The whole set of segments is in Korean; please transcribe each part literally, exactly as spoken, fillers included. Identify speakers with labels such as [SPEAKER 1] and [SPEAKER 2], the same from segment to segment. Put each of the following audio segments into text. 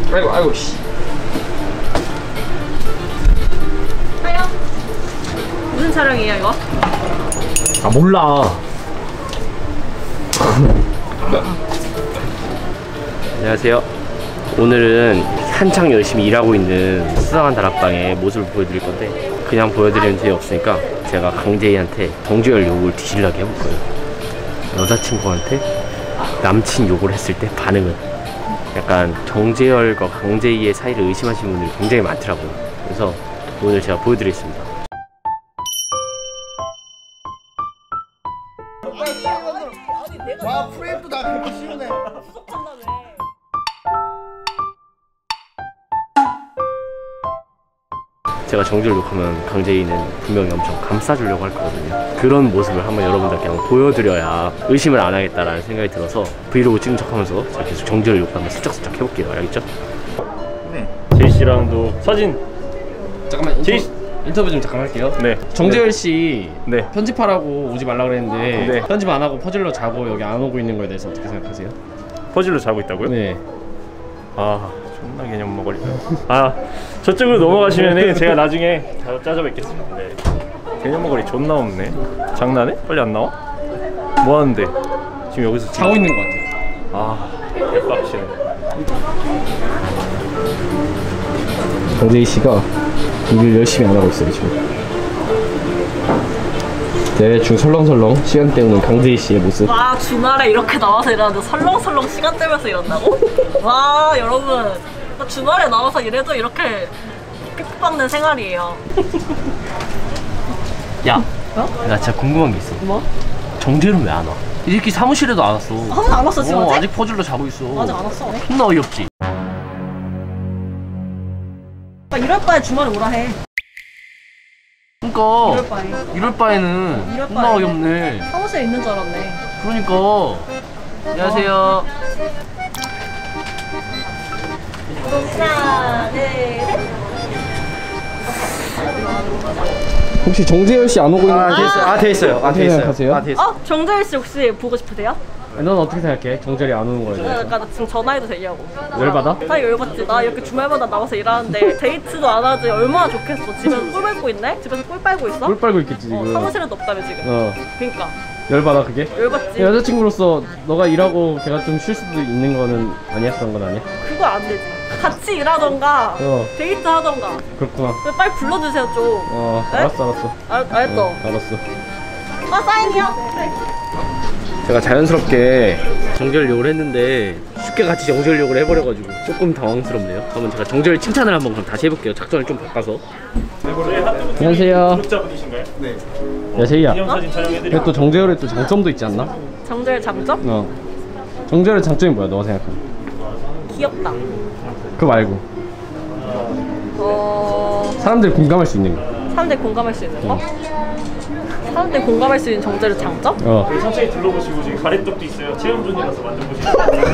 [SPEAKER 1] 아이고 아이고 씨.
[SPEAKER 2] 촬영? 무슨 촬영이에요 이거?
[SPEAKER 1] 아 몰라. 안녕하세요. 오늘은 한창 열심히 일하고 있는 수상한 다락방의 모습을 보여드릴 건데 그냥 보여드리는 데 없으니까 제가 강재희한테 정주열 욕을 뒤질라게 해볼 거예요. 여자친구한테 남친 욕을 했을 때 반응은 약간 정재열과 강재희의 사이를 의심하시는 분들이 굉장히 많더라고요. 그래서 오늘 제가 보여드리겠습니다.
[SPEAKER 3] 와 프레임도 다 그렇게 씌우네.
[SPEAKER 1] 제가 정주를 욕하면 강재희는 분명히 엄청 감싸주려고 할 거거든요. 그런 모습을 한번 여러분들께 한번 보여드려야 의심을 안 하겠다라는 생각이 들어서 브이로그 찍은 척하면서 제가 계속 정주를 욕하면 슬쩍슬쩍 해볼게요. 알겠죠?
[SPEAKER 4] 네. 제이씨랑도 사진.
[SPEAKER 1] 잠깐만
[SPEAKER 4] 제이
[SPEAKER 1] 인터, 인터뷰 좀 잠깐 할게요.
[SPEAKER 4] 네.
[SPEAKER 1] 정재열 씨
[SPEAKER 4] 네.
[SPEAKER 1] 편집하라고 오지 말라 그랬는데
[SPEAKER 4] 네.
[SPEAKER 1] 편집 안 하고 퍼즐로 자고 여기 안 오고 있는 거에 대해서 어떻게 생각하세요?
[SPEAKER 4] 퍼즐로 자고 있다고요?
[SPEAKER 1] 네.
[SPEAKER 4] 아 존나 개념 먹으리다. 아 저쪽으로 넘어가시면은 제가 나중에 다 짜져 뵙겠습니다. 네. 개념 먹으리 존나 없네. 장난해? 빨리 안 나와? 뭐 하는데? 지금 여기서
[SPEAKER 1] 자고 있는 것 같아요.
[SPEAKER 4] 아 개빡치네.
[SPEAKER 1] 정재희 씨가 일을 열심히 안 하고 있어요 지금. 대충 설렁설렁 시간 때우는 강재희 씨의 모습.
[SPEAKER 2] 와 주말에 이렇게 나와서 일하는데 설렁설렁 시간 때면서 일한다고? 와 여러분 주말에 나와서 일해도 이렇게 픽받는 생활이에요.
[SPEAKER 1] 야,
[SPEAKER 2] 어?
[SPEAKER 1] 나 진짜 궁금한 게 있어.
[SPEAKER 2] 뭐?
[SPEAKER 1] 정재열은 왜 안 와? 이 새끼 사무실에도 안 왔어.
[SPEAKER 2] 한 번도 안 왔어 지금
[SPEAKER 1] 어,
[SPEAKER 2] 아직?
[SPEAKER 1] 아직 퍼즐로 자고 있어.
[SPEAKER 2] 아직 안 왔어.
[SPEAKER 1] 존나 어이없지.
[SPEAKER 2] 아, 이럴 바에 주말에 오라 해.
[SPEAKER 1] 그러니까
[SPEAKER 2] 이럴 바에.
[SPEAKER 1] 이럴 바에는
[SPEAKER 2] 이럴
[SPEAKER 1] 존나
[SPEAKER 2] 바에는.
[SPEAKER 1] 어이없네.
[SPEAKER 2] 사무실에 있는 줄 알았네.
[SPEAKER 1] 그러니까. 안녕하세요.
[SPEAKER 2] 하나 둘 셋.
[SPEAKER 1] 혹시 정재열 씨 안 오고 있는 거
[SPEAKER 4] 됐어요. 아 돼 있어요. 아 돼 있어요.
[SPEAKER 1] 생각하세요?
[SPEAKER 4] 아 돼 있어요.
[SPEAKER 2] 어? 정재일 씨 혹시 보고 싶으세요?
[SPEAKER 1] 넌 어떻게 생각해? 정재열이 안 오는 거에
[SPEAKER 2] 나
[SPEAKER 1] 대해서?
[SPEAKER 2] 약간 지금 전화해도 되냐고.
[SPEAKER 1] 열받아?
[SPEAKER 2] 나 열받지. 나 이렇게 주말마다 나와서 일하는데 데이트도 안 하지. 얼마나 좋겠어. 집에서 꿀 빨고 있네? 집에서 꿀 빨고 있어?
[SPEAKER 1] 꿀 빨고 있겠지
[SPEAKER 2] 어,
[SPEAKER 1] 지금.
[SPEAKER 2] 사무실에도 없다며 지금.
[SPEAKER 1] 어.
[SPEAKER 2] 그니까
[SPEAKER 1] 열받아 그게?
[SPEAKER 2] 열받지.
[SPEAKER 1] 여자친구로서 너가 일하고 걔가 좀 쉴 수도 있는 거는 아니야? 그런 건 아니야?
[SPEAKER 2] 그거 안 되지. 같이 일하던가
[SPEAKER 1] 어.
[SPEAKER 2] 데이트 하던가.
[SPEAKER 1] 그렇구나.
[SPEAKER 2] 그래, 빨리 불러주세요 좀.
[SPEAKER 1] 어
[SPEAKER 2] 네?
[SPEAKER 1] 알았어 알았어.
[SPEAKER 2] 알, 알았어.
[SPEAKER 1] 어, 알았어.
[SPEAKER 2] 아 사인이요?
[SPEAKER 1] 제가 자연스럽게 정재열 욕을 했는데 쉽게 같이 정재열 욕을 해버려가지고 조금 당황스럽네요. 그러면 제가 정재열 칭찬을 한번 그럼 다시 해볼게요. 작전을 좀 바꿔서. 안녕하세요.
[SPEAKER 4] 구독자분이신가요? 네.
[SPEAKER 1] 야 제이야.
[SPEAKER 4] 기념사진 촬영해드릴게요.
[SPEAKER 1] 근데 또 정재열의 또 장점도 있지 않나?
[SPEAKER 2] 정재일 장점?
[SPEAKER 1] 어. 정재열의 장점이 뭐야 너가 생각하는?
[SPEAKER 2] 귀엽다.
[SPEAKER 1] 그거 말고
[SPEAKER 2] 어...
[SPEAKER 1] 사람들이 공감할 수 있는 거.
[SPEAKER 2] 사람들이 공감할 수 있는 거? 사람들이 공감할 수 있는 정재일 장점?
[SPEAKER 1] 어.
[SPEAKER 4] 여기 천천히 둘러보시고 지금 가래떡도 있어요. 체험존이라서 만져보시고.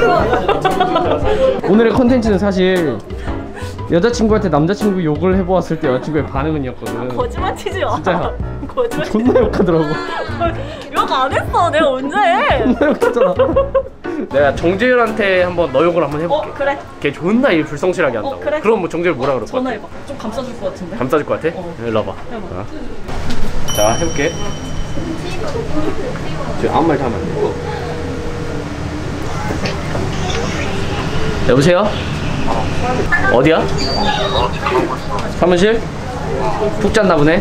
[SPEAKER 1] 오늘의 컨텐츠는 사실 여자친구한테 남자친구 욕을 해보았을 때 여자친구의 반응은이었거든.
[SPEAKER 2] 거짓말 치지 마.
[SPEAKER 1] 진짜야.
[SPEAKER 2] 거짓말 치지
[SPEAKER 1] 존나 욕하더라고.
[SPEAKER 2] 욕 안 했어. 내가 언제 해?
[SPEAKER 1] 존나 욕했잖아. 내가 정재열한테 한번 너 욕을 한번 해볼게.
[SPEAKER 2] 어 그래.
[SPEAKER 1] 걔 존나 일 불성실하게 한다고.
[SPEAKER 2] 어, 그래?
[SPEAKER 1] 그럼 뭐 정재열 뭐라 그럴 것 같아?
[SPEAKER 2] 전화해봐. 좀 감싸줄 것 같은데.
[SPEAKER 1] 감싸줄 것 같아?
[SPEAKER 2] 어.
[SPEAKER 1] 일로 와봐.
[SPEAKER 2] 해봐.
[SPEAKER 1] 어. 자 해볼게. 저 아무 말도 하면 안 돼. 여보세요? 어디야? 사무실? 푹 잤나 보네?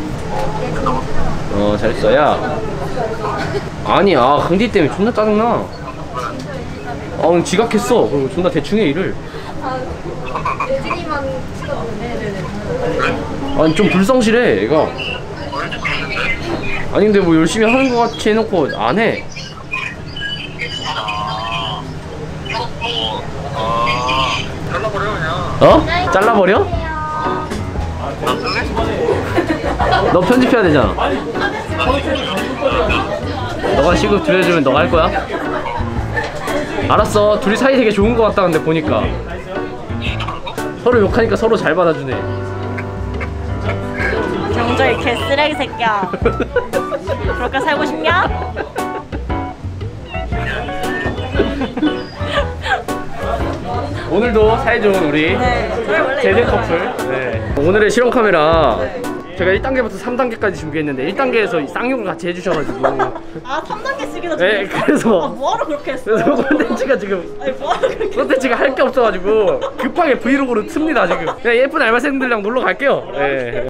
[SPEAKER 1] 어 잘했어. 야 아니 아 강디 때문에 존나 짜증나. 아 오늘 지각했어. 그리고 존나 대충 해 일을.
[SPEAKER 5] 예진이만 찍었는데.
[SPEAKER 1] 아니 좀 불성실해 얘가. 아니 근데 뭐 열심히 하는 거 같이 해놓고 안 해. 어? 잘라버려? 너 편집해야 되잖아. 너가 시급 들여주면 너가 할 거야? 알았어. 둘이 사이 되게 좋은 거 같다 근데 보니까 서로 욕하니까 서로 잘 받아주네.
[SPEAKER 2] 정저희 개쓰레기 새끼야. 그렇게 살고 싶냐?
[SPEAKER 1] 오늘도 사이좋은 우리
[SPEAKER 2] 네. 저희 원래
[SPEAKER 1] 제대
[SPEAKER 2] 이런
[SPEAKER 1] 커플. 네. 오늘의 실험 카메라 제가 일 단계부터 삼 단계까지 준비했는데 일 단계에서 쌍용을 같이 해주셔가지고
[SPEAKER 2] 아, 삼 단계씩이나
[SPEAKER 1] 네,
[SPEAKER 2] 준비했어요?
[SPEAKER 1] 그래서-
[SPEAKER 2] 아, 뭐하러 그렇게 했어?
[SPEAKER 1] 그래서 콘텐츠가 지금
[SPEAKER 2] 아니, 뭐하러 그렇게
[SPEAKER 1] 콘텐츠가 할 게 없어가지고 급하게 브이로그로 틉니다 지금. 그냥 예쁜 알바생들이랑 놀러 갈게요. 네.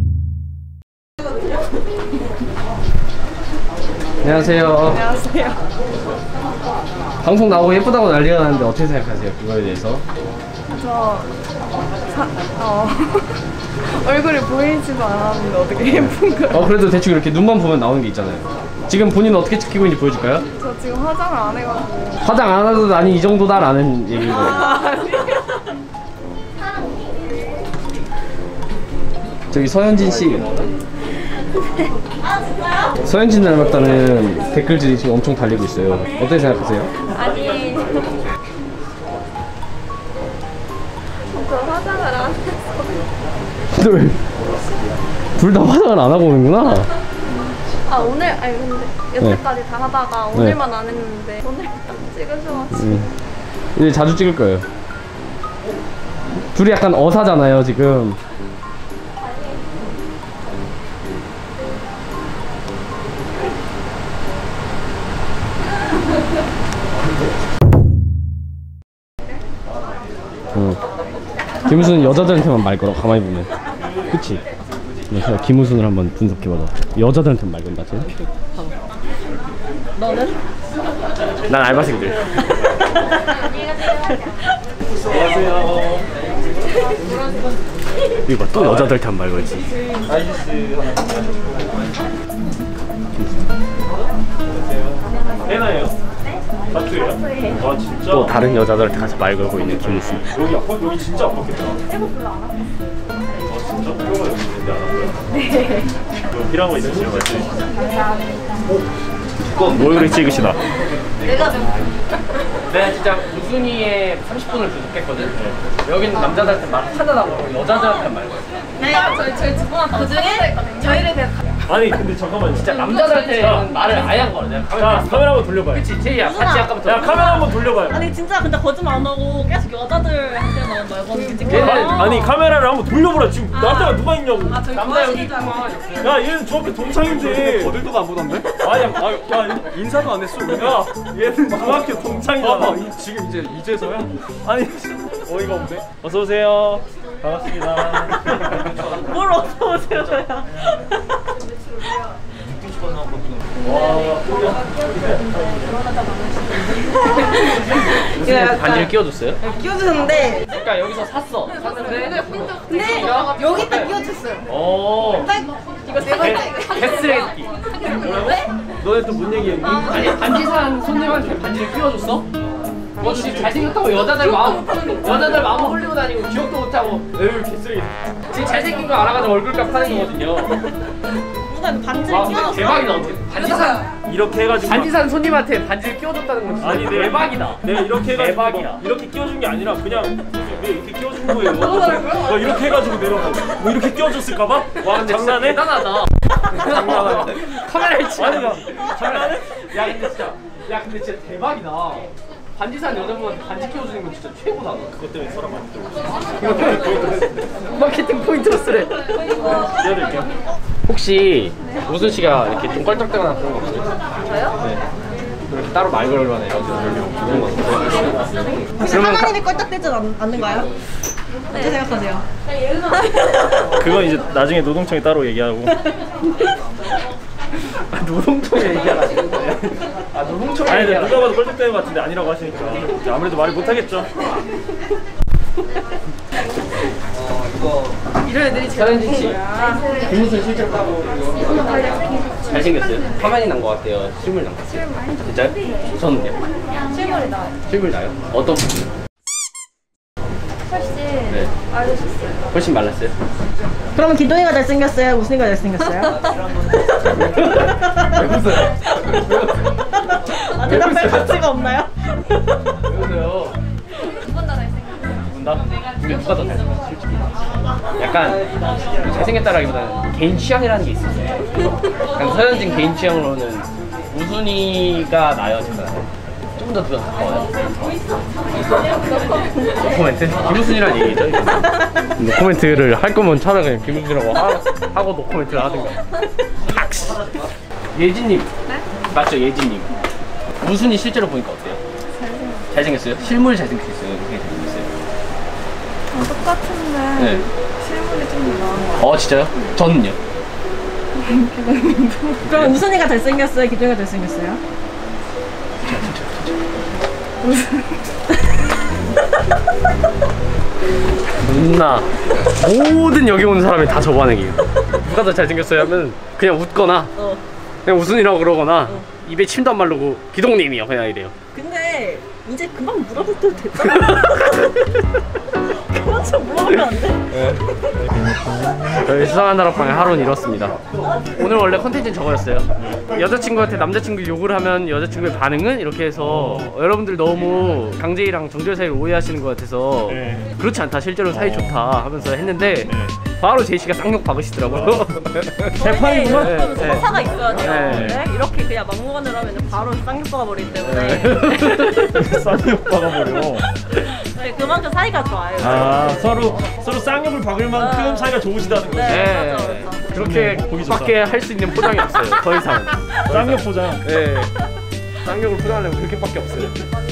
[SPEAKER 1] 안녕하세요.
[SPEAKER 5] 안녕하세요.
[SPEAKER 1] 방송 나오고 예쁘다고 난리가 나는데 어떻게 생각하세요? 그거에 대해서?
[SPEAKER 5] 저 사, 어, 얼굴이 보이지도 않았는데 어떻게 예쁜 거예요?
[SPEAKER 1] 어 그래도 대충 이렇게 눈만 보면 나오는 게 있잖아요. 지금 본인은 어떻게 찍히고 있는지 보여줄까요?
[SPEAKER 5] 저 지금 화장을 안 해가지고.
[SPEAKER 1] 화장 안 해도 나는 이 정도다라는 얘기인 거예요. 저기 서현진 씨. 서현진 닮았다는 댓글들이 지금 엄청 달리고 있어요. 어떻게 생각하세요?
[SPEAKER 5] 아니, 저 화장을 안 해서.
[SPEAKER 1] 둘 다 화장을 안 하고 오는구나.
[SPEAKER 5] 아, 오늘, 아니, 근데 여태까지 다 하다가
[SPEAKER 1] 네.
[SPEAKER 5] 오늘만 안 했는데 오늘 딱 찍으셔가지고.
[SPEAKER 1] 음. 이제 자주 찍을 거예요. 둘이 약간 어사잖아요 지금. 응. 김우순은 여자들한테만 말 걸어. 가만히 보면 그치? 그래서 김우순을 한번 분석해봐봐. 여자들한테만 말 건다 쟤.
[SPEAKER 2] 너는?
[SPEAKER 1] 난 알바생들.
[SPEAKER 4] 안녕하세요.
[SPEAKER 1] 이거 봐, 또 여자들한테만 말 걸지.
[SPEAKER 4] 아이스 해나예요? 사투예요? 아 진짜?
[SPEAKER 1] 또 다른 여자들한테 가서 말 걸고 있는 김우순.
[SPEAKER 4] 여기 아파? 여기 진짜 아팠겠다. 일곱 별로 안 아팠어요. 아 진짜? 뼈가 여기 있는데 안 아파요? 네. 필요한 거 있으시면 말씀해 주세요. 뭘 그리 찍으시나?
[SPEAKER 2] 내가 좀
[SPEAKER 1] 내가 진짜 우순이의 삼십 분을 부족했거든. 여기는 남자들한테 말 하나도 안 걸고 여자들한테 말 걸고.
[SPEAKER 2] 네, 저희 저희 두 분한 그 중에 저희를 그냥
[SPEAKER 4] 아니 근데 잠깐만
[SPEAKER 1] 진짜 남자들한테는 말을 아예 안 걸어. 내가
[SPEAKER 4] 자
[SPEAKER 1] 카메라.
[SPEAKER 4] 카메라 한번 돌려봐요.
[SPEAKER 1] 그치 제이야 같이
[SPEAKER 2] 우순아.
[SPEAKER 1] 아까부터.
[SPEAKER 4] 야 카메라 한번 돌려봐요.
[SPEAKER 2] 아니 진짜 근데 거짓말 안 하고 계속 여자들한테만 말 거는 게
[SPEAKER 1] 얘는
[SPEAKER 2] 찍혀요.
[SPEAKER 4] 아니 카메라를 한번 돌려보라. 지금 나한테가 누가 있냐고.
[SPEAKER 2] 아, 저희
[SPEAKER 1] 남자 여기
[SPEAKER 2] 좋아하시니까.
[SPEAKER 1] 있구만.
[SPEAKER 4] 야 얘는 저 앞에 동창인데.
[SPEAKER 3] 어딜도 안 보던데?
[SPEAKER 4] 아야 아, 야
[SPEAKER 3] 인사도 안 했어.
[SPEAKER 4] 야 얘는 중학교 동창이잖아.
[SPEAKER 3] 봐봐, 이- 지금 이제 이제서야?
[SPEAKER 4] 아니 어이가 없네. 어서 오세요. 반갑습니다.
[SPEAKER 2] 뭘 어서 오세요, 저야.
[SPEAKER 1] 우순이한테 반지를 끼워줬어요?
[SPEAKER 2] 끼워주셨는데
[SPEAKER 1] 그러니까 여기서 샀어. 샀는데.
[SPEAKER 2] 근데 여기 딱 끼워줬어요.
[SPEAKER 1] 오.
[SPEAKER 2] 이거 세 번째.
[SPEAKER 1] 개쓰레기.
[SPEAKER 4] 너네 또 뭔 얘기했니?
[SPEAKER 1] 아니 반지 산 손님한테 반지를 끼워줬어? 뭐 지금 잘생겼다고 여자들 마음 여자들 마음 흘리고 다니고 기억도 못하고 에휴 개쓰레기. 지금 잘생긴 거 알아가지고 얼굴값 하는 거거든요.
[SPEAKER 2] 누나 반지를
[SPEAKER 1] 와
[SPEAKER 2] 끼워줬어.
[SPEAKER 1] 대박이다. 어떻게 반지 산
[SPEAKER 4] 이렇게 해가지고
[SPEAKER 1] 반지 산 손님한테 반지를 끼워줬다는 건 진짜
[SPEAKER 4] 아니 내가
[SPEAKER 1] 대박이다.
[SPEAKER 4] 내가 이렇게 해가지고
[SPEAKER 1] 대박이야.
[SPEAKER 4] 이렇게 끼워준 게 아니라 그냥 왜 이렇게 끼워준 거예요? 뭐 이렇게 해가지고 내려가. 뭐 이렇게 끼워줬을까봐?
[SPEAKER 1] 와 근데
[SPEAKER 4] 장난해?
[SPEAKER 1] 진짜 대단하다.
[SPEAKER 4] 장난하네.
[SPEAKER 1] 카메라에 치고.
[SPEAKER 4] 아니 나 장난해?
[SPEAKER 1] 야 근데 진짜 야 근데 진짜 대박이다. 반지 산 여자분한테 반지 끼워주는 건 진짜 최고다.
[SPEAKER 4] 그것 때문에 사람 많이 들어오고.
[SPEAKER 1] 마케팅 포인트로 쓰래.
[SPEAKER 4] 띄워드릴게요.
[SPEAKER 1] 혹시 우순 씨가 이렇게 좀 껄떡대거나 그런 거 없어요?
[SPEAKER 5] 저요?
[SPEAKER 1] 네. 그렇게 따로 말 걸거나 여자들이랑 그런 거 없어요?
[SPEAKER 2] 혹시
[SPEAKER 1] 그러면
[SPEAKER 2] 하나님이 껄떡대지 않- 않는가요? 어떻게 생각하세요?
[SPEAKER 4] 그건 이제 나중에 노동청에 따로 얘기하고.
[SPEAKER 1] 아, 노동청에 얘기하라는 거예요? 아 노동청에
[SPEAKER 4] 아니 근데
[SPEAKER 1] 얘기하라.
[SPEAKER 4] 누가 봐도 껄떡대는 것 같은데 아니라고 하시니까 이제 아무래도 말을 못하겠죠.
[SPEAKER 2] 이런 애들이
[SPEAKER 1] 서현진 씨, 김우순 실제로 따고 잘생겼어요? 화면이 난 것 같아요? 실물 난 것 같아요? 진짜요? 저는요?
[SPEAKER 5] 실물이 나요.
[SPEAKER 1] 실물 나요? 어떤 부분?
[SPEAKER 5] 훨씬
[SPEAKER 1] 네.
[SPEAKER 5] 알려줬어요.
[SPEAKER 1] 훨씬 말랐어요?
[SPEAKER 2] 그러면 기동이가 잘생겼어요? 우순이가 잘생겼어요?
[SPEAKER 1] 왜 웃어요?
[SPEAKER 2] 아, 대답할 가치가 없나요?
[SPEAKER 1] 왜 웃어요?
[SPEAKER 5] 두분 다 잘생겼어요.
[SPEAKER 1] 두 분 다? 근데 누가 더 잘생겼어요? 솔직히 약간 잘생겼다라기보다는 개인 취향이라는 게 있어요. 약간 서현진 개인 취향으로는 우순이가 나요, 제가. 좀 더 누가 가까워요? 노코멘트? 김우순이란 얘기죠? 노코멘트를 할 거면 차라리 그냥 김우순이라고 하, 하고 노코멘트를 하든가. 팍스! 예진님.
[SPEAKER 5] 네?
[SPEAKER 1] 맞죠, 예진님. 우순이 실제로 보니까 어때요? 잘생겼어요. 실물 잘생겼어요? 이렇게 잘생겼어요?
[SPEAKER 5] 어, 똑같은데
[SPEAKER 1] 네.
[SPEAKER 5] 실물이 좀 나은 것 같아요.
[SPEAKER 1] 어, 진짜요? 저는요?
[SPEAKER 2] 그럼 우순이가 잘생겼어요? 기준이가 잘생겼어요?
[SPEAKER 1] 누나 모든 여기 오는 사람이 다 저 반응이에요. 누가 더 잘생겼어요 하면 그냥 웃거나
[SPEAKER 2] 어.
[SPEAKER 1] 그냥 우순이라고 그러거나 입에 침도 안 바르고 기동님이요 그냥 이래요.
[SPEAKER 2] 근데 이제 그만 물어볼 때도 됐잖아. 그만 좀 물어보면 안 돼?
[SPEAKER 1] 저희 수상한 다락방의 하루는 이렇습니다. 오늘 원래 컨텐츠는 저거였어요. 여자친구한테 남자친구 욕을 하면 여자친구의 반응은? 이렇게 해서 여러분들 너무 강재희랑 정재열 사이를 오해하시는 것 같아서
[SPEAKER 4] 네.
[SPEAKER 1] 그렇지 않다, 실제로 사이 좋다 하면서 했는데 바로 제이씨가 쌍욕 박으시더라고요.
[SPEAKER 4] 대판이구나.
[SPEAKER 1] 네,
[SPEAKER 2] 좀
[SPEAKER 1] 네.
[SPEAKER 2] 서사가 있어야 돼요.
[SPEAKER 1] 네.
[SPEAKER 2] 네? 이렇게 그냥 막무가내로 하면 바로 쌍욕 박아버리기 때문에
[SPEAKER 4] 쌍욕 박아버려.
[SPEAKER 2] 네, 그만큼 사이가 좋아요.
[SPEAKER 4] 아 서로 서로 쌍욕을 박을 만큼 사이가 좋으시다는 거지.
[SPEAKER 2] 네.
[SPEAKER 1] 네.
[SPEAKER 2] 맞아, 맞아.
[SPEAKER 1] 그렇게
[SPEAKER 4] 보기 좋다.
[SPEAKER 1] 밖에 할 수 있는 포장이 없어요. 더 이상.
[SPEAKER 4] 쌍욕 포장.
[SPEAKER 1] 네. 쌍욕을 포장하려면 그렇게밖에 없어요.